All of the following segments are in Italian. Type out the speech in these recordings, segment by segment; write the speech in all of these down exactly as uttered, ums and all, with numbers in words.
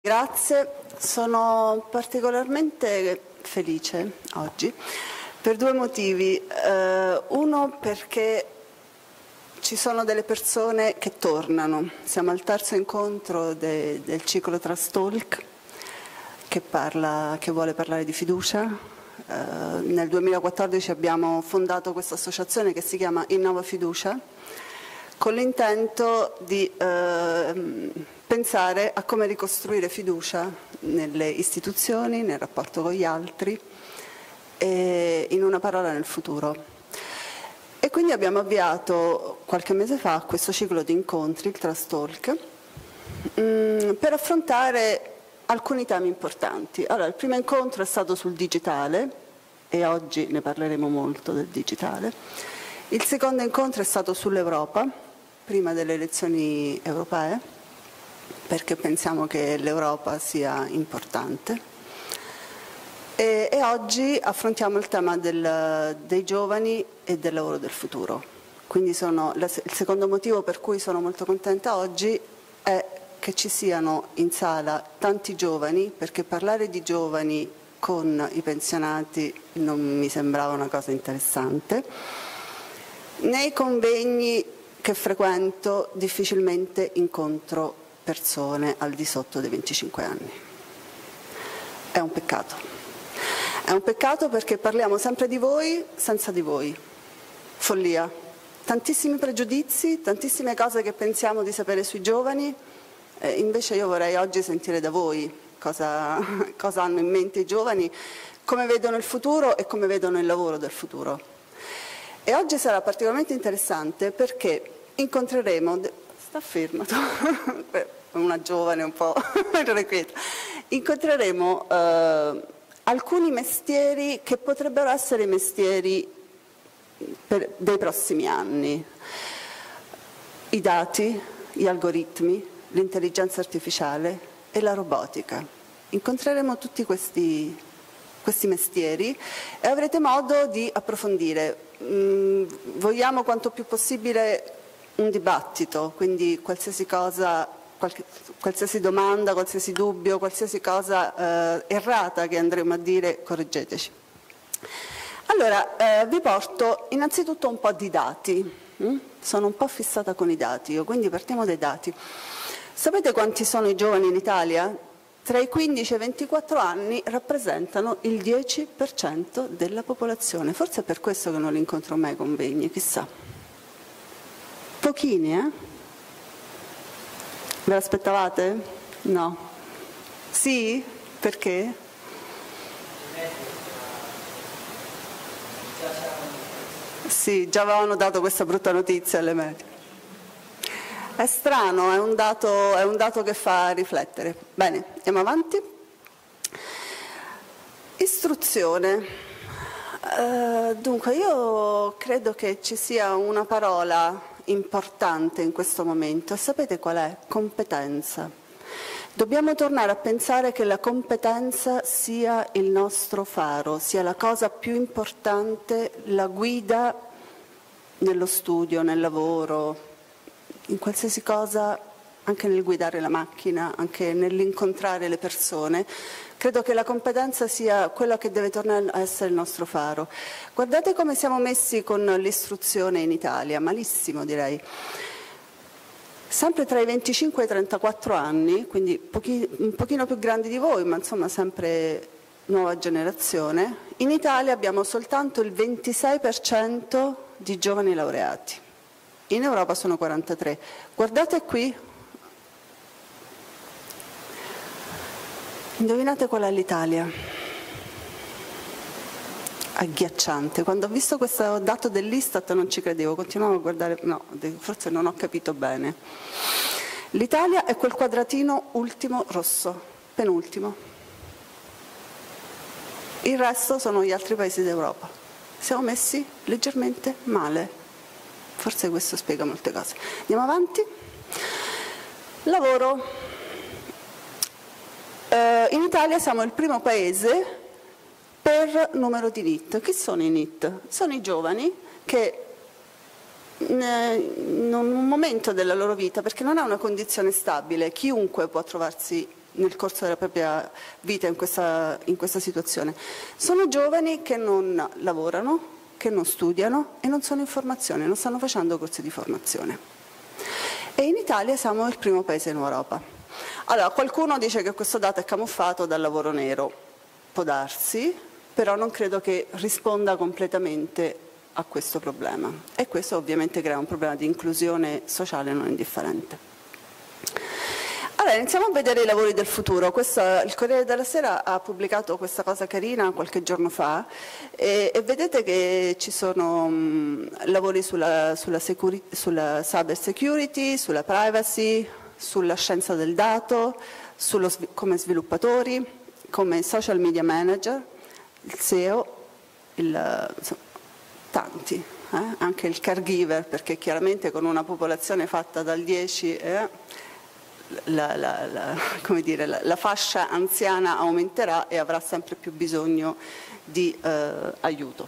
Grazie, sono particolarmente felice oggi per due motivi. Eh, uno perché ci sono delle persone che tornano. Siamo al terzo incontro de, del ciclo Trust Talk che, parla, che vuole parlare di fiducia. Eh, nel duemilaquattordici abbiamo fondato questa associazione che si chiama Innova Fiducia con l'intento di eh, pensare a come ricostruire fiducia nelle istituzioni, nel rapporto con gli altri e in una parola nel futuro. E quindi abbiamo avviato qualche mese fa questo ciclo di incontri, il Trust Talk, mh, per affrontare alcuni temi importanti. Allora, il primo incontro è stato sul digitale e oggi ne parleremo molto del digitale. Il secondo incontro è stato sull'Europa, prima delle elezioni europee, perché pensiamo che l'Europa sia importante. E, e oggi affrontiamo il tema del, dei giovani e del lavoro del futuro. Quindi sono, la, il secondo motivo per cui sono molto contenta oggi è che ci siano in sala tanti giovani, perché parlare di giovani con i pensionati non mi sembrava una cosa interessante. Nei convegni che frequento difficilmente incontro persone al di sotto dei venticinque anni. È un peccato. È un peccato perché parliamo sempre di voi senza di voi. Follia. Tantissimi pregiudizi, tantissime cose che pensiamo di sapere sui giovani, eh, invece io vorrei oggi sentire da voi cosa, cosa hanno in mente i giovani, come vedono il futuro e come vedono il lavoro del futuro. E oggi sarà particolarmente interessante perché incontreremo, sta fermo, una giovane un po' irrequieta, incontreremo eh, alcuni mestieri che potrebbero essere i mestieri per, dei prossimi anni. I dati, gli algoritmi, l'intelligenza artificiale e la robotica. Incontreremo tutti questi, questi mestieri e avrete modo di approfondire. Mm, vogliamo quanto più possibile un dibattito, quindi qualsiasi cosa, qualche, qualsiasi domanda, qualsiasi dubbio, qualsiasi cosa eh, errata che andremo a dire, correggeteci. Allora, eh, vi porto innanzitutto un po' di dati. Mm? Sono un po' fissata con i dati io, quindi partiamo dai dati. Sapete quanti sono i giovani in Italia? Tra i quindici e i ventiquattro anni rappresentano il dieci per cento della popolazione. Forse è per questo che non li incontro mai ai convegni, chissà. Pochini, eh? Ve l'aspettavate? No. Sì? Perché? Sì, già avevano dato questa brutta notizia alle medie. È strano, è un dato, è un dato che fa riflettere. Bene, andiamo avanti. Istruzione. Uh, dunque, io credo che ci sia una parola importante in questo momento. Sapete qual è? Competenza. Dobbiamo tornare a pensare che la competenza sia il nostro faro, sia la cosa più importante, la guida nello studio, nel lavoro, in qualsiasi cosa, anche nel guidare la macchina, anche nell'incontrare le persone. Credo che la competenza sia quella che deve tornare a essere il nostro faro. Guardate come siamo messi con l'istruzione in Italia, malissimo direi. Sempre tra i venticinque e i trentaquattro anni, quindi pochi, un pochino più grandi di voi, ma insomma sempre nuova generazione, in Italia abbiamo soltanto il ventisei per cento di giovani laureati. In Europa sono quarantatré. Guardate qui. Indovinate qual è l'Italia? Agghiacciante. Quando ho visto questo dato dell'Istat non ci credevo, continuavo a guardare, no, forse non ho capito bene. L'Italia è quel quadratino ultimo rosso, penultimo. Il resto sono gli altri paesi d'Europa. Siamo messi leggermente male. Forse questo spiega molte cose. Andiamo avanti. Lavoro. Eh, in Italia siamo il primo paese per numero di N I T. Chi sono i N I T? Sono i giovani che in un momento della loro vita, perché non è una condizione stabile, chiunque può trovarsi nel corso della propria vita in questa, in questa situazione. Sono giovani che non lavorano, che non studiano e non sono in formazione, non stanno facendo corsi di formazione. E in Italia siamo il primo paese in Europa. Allora, qualcuno dice che questo dato è camuffato dal lavoro nero, può darsi, però non credo che risponda completamente a questo problema. E questo ovviamente crea un problema di inclusione sociale non indifferente. Allora, iniziamo a vedere i lavori del futuro. Questa, il Corriere della Sera ha pubblicato questa cosa carina qualche giorno fa e, e vedete che ci sono mh, lavori sulla, sulla, sulla cyber security, sulla privacy, sulla scienza del dato, sullo, come sviluppatori, come social media manager, il S E O, il, insomma, tanti, eh? Anche il caregiver, perché chiaramente con una popolazione fatta dal dieci... Eh, La, la, la, come dire, la, la fascia anziana aumenterà e avrà sempre più bisogno di eh, aiuto.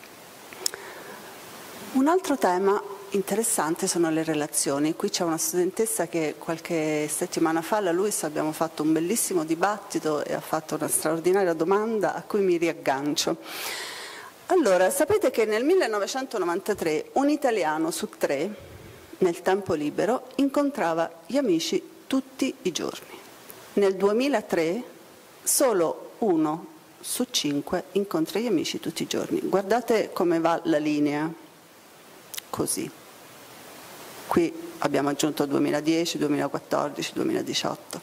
Un altro tema interessante sono le relazioni. Qui c'è una studentessa che qualche settimana fa alla LUISS abbiamo fatto un bellissimo dibattito e ha fatto una straordinaria domanda a cui mi riaggancio. Allora, sapete che nel millenovecentonovantatré un italiano su tre nel tempo libero incontrava gli amici tutti i giorni. Nel duemilatré solo uno su cinque incontra gli amici tutti i giorni. Guardate come va la linea, così. Qui abbiamo aggiunto duemiladieci, duemilaquattordici, duemiladiciotto.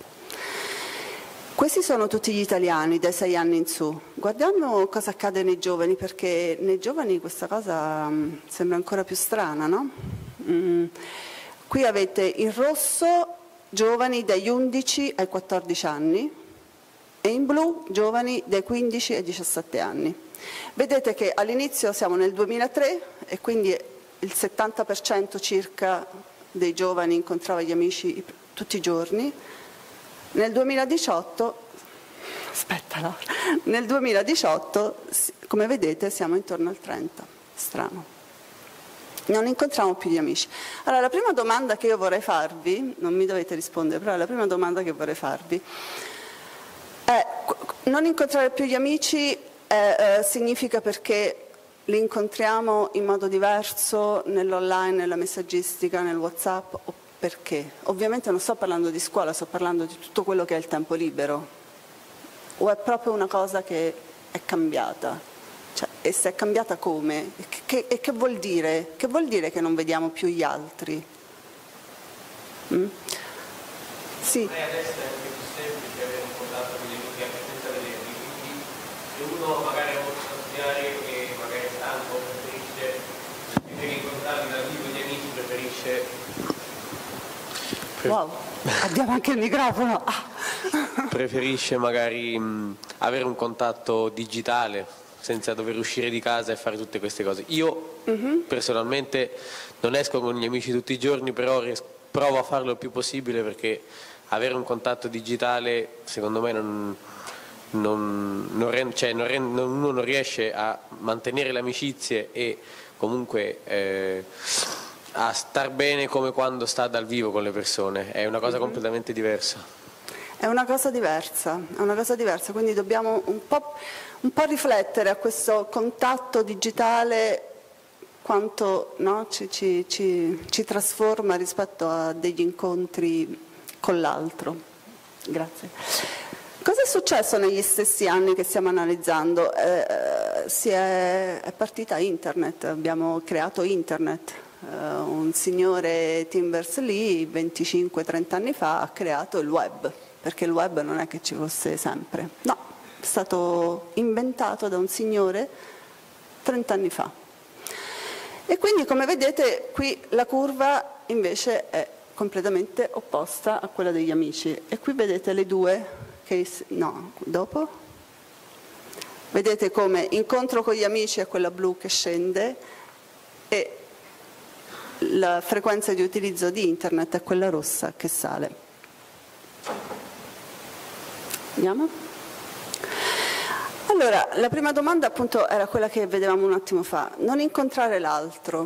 Questi sono tutti gli italiani dai sei anni in su. Guardiamo cosa accade nei giovani, perché nei giovani questa cosa mh, sembra ancora più strana, no? Mm. Qui avete in rosso giovani dagli undici ai quattordici anni e in blu giovani dai quindici ai diciassette anni. Vedete che all'inizio siamo nel duemilatré e quindi il settanta per cento circa dei giovani incontrava gli amici tutti i giorni. Nel duemiladiciotto, aspetta Laura, nel duemiladiciotto, come vedete, siamo intorno al trenta. Strano. Non incontriamo più gli amici. Allora, la prima domanda che io vorrei farvi, non mi dovete rispondere, però la prima domanda che vorrei farvi è: non incontrare più gli amici eh, eh, significa perché li incontriamo in modo diverso nell'online, nella messaggistica, nel WhatsApp, o perché? Ovviamente non sto parlando di scuola, sto parlando di tutto quello che è il tempo libero. O è proprio una cosa che è cambiata? Cioè, e se è cambiata come? E che, e che vuol dire? Che vuol dire che non vediamo più gli altri? Mm? Sì. Adesso è anche più semplice avere un contatto con gli amici anche senza vederli, quindi se uno magari ha molto da studiare e magari è stanco, preferisce, invece che incontrarli dal vivo gli amici, preferisce... Wow, abbiamo anche il microfono! Ah. Preferisce magari mh, avere un contatto digitale, senza dover uscire di casa e fare tutte queste cose. Io uh-huh. personalmente non esco con gli amici tutti i giorni, però provo a farlo il più possibile, perché avere un contatto digitale secondo me non, non, non, rend, cioè non rend, non, uno non riesce a mantenere le amicizie e comunque eh, a star bene come quando sta dal vivo con le persone. È una cosa uh-huh. completamente diversa. È una cosa diversa, è una cosa diversa, quindi dobbiamo un po', un po' riflettere a questo contatto digitale, quanto no, ci, ci, ci, ci trasforma rispetto a degli incontri con l'altro. Grazie. Cosa è successo negli stessi anni che stiamo analizzando? Eh, si è, è partita internet, abbiamo creato internet. Uh, un signore, Tim Berners-Lee, venticinque trenta anni fa ha creato il web, perché il web non è che ci fosse sempre, no, è stato inventato da un signore trenta anni fa. E quindi, come vedete, qui la curva invece è completamente opposta a quella degli amici. E qui vedete le due, che, no, dopo? Vedete come incontro con gli amici è quella blu che scende e la frequenza di utilizzo di internet è quella rossa che sale. Andiamo? Allora, la prima domanda appunto era quella che vedevamo un attimo fa. Non incontrare l'altro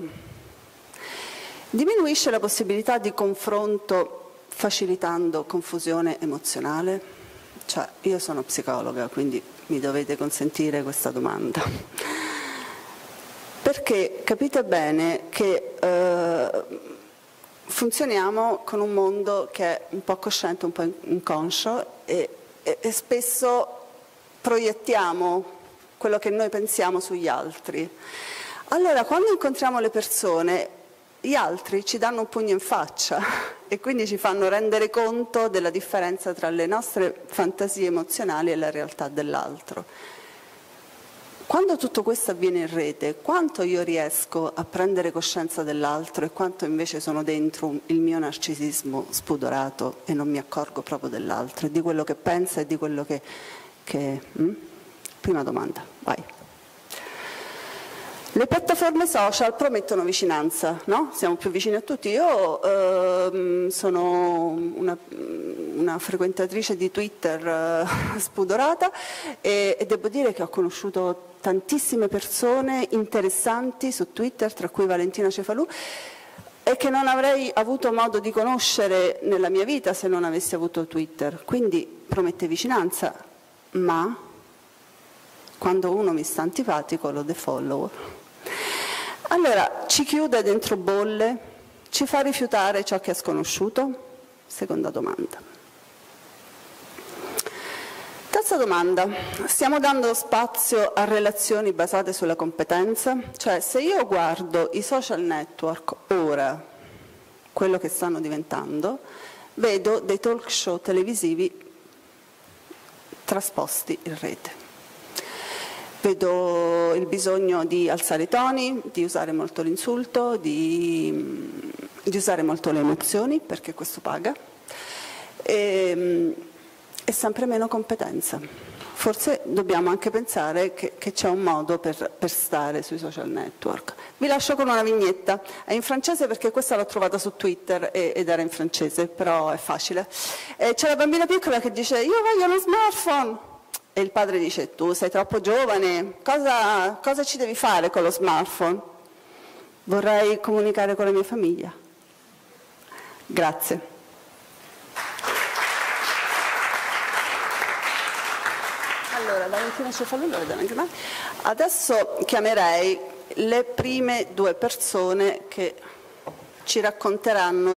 diminuisce la possibilità di confronto facilitando confusione emozionale? Cioè, io sono psicologa, quindi mi dovete consentire questa domanda. Perché capite bene che eh, funzioniamo con un mondo che è un po' cosciente, un po' inconscio e, e, e spesso proiettiamo quello che noi pensiamo sugli altri. Allora, quando incontriamo le persone, gli altri ci danno un pugno in faccia e quindi ci fanno rendere conto della differenza tra le nostre fantasie emozionali e la realtà dell'altro. Quando tutto questo avviene in rete, quanto io riesco a prendere coscienza dell'altro e quanto invece sono dentro il mio narcisismo spudorato e non mi accorgo proprio dell'altro e di quello che pensa e di quello che... che hm? Prima domanda, vai. Le piattaforme social promettono vicinanza, no? Siamo più vicini a tutti. Io ehm, sono una, una frequentatrice di Twitter eh, spudorata e, e devo dire che ho conosciuto tantissime persone interessanti su Twitter, tra cui Valentina Cefalù, e che non avrei avuto modo di conoscere nella mia vita se non avessi avuto Twitter. Quindi promette vicinanza, ma quando uno mi sta antipatico lo defollow. Allora, ci chiude dentro bolle, ci fa rifiutare ciò che è sconosciuto? Seconda domanda. Terza domanda, stiamo dando spazio a relazioni basate sulla competenza? Cioè, se io guardo i social network ora, quello che stanno diventando, vedo dei talk show televisivi trasposti in rete. Vedo il bisogno di alzare i toni, di usare molto l'insulto, di, di usare molto le emozioni, perché questo paga, e, e sempre meno competenza. Forse dobbiamo anche pensare che, che c'è un modo per, per stare sui social network. Vi lascio con una vignetta, è in francese perché questa l'ho trovata su Twitter ed era in francese, però è facile. C'è la bambina piccola che dice io voglio uno smartphone. E il padre dice, tu sei troppo giovane, cosa, cosa ci devi fare con lo smartphone? Vorrei comunicare con la mia famiglia. Grazie. Allora, Valentina Cefalù, adesso chiamerei le prime due persone che ci racconteranno